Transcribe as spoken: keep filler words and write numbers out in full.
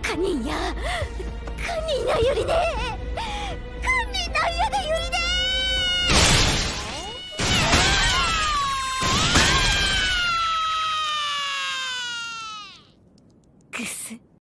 カニンやカニンなユリネカニンなやでユリネグス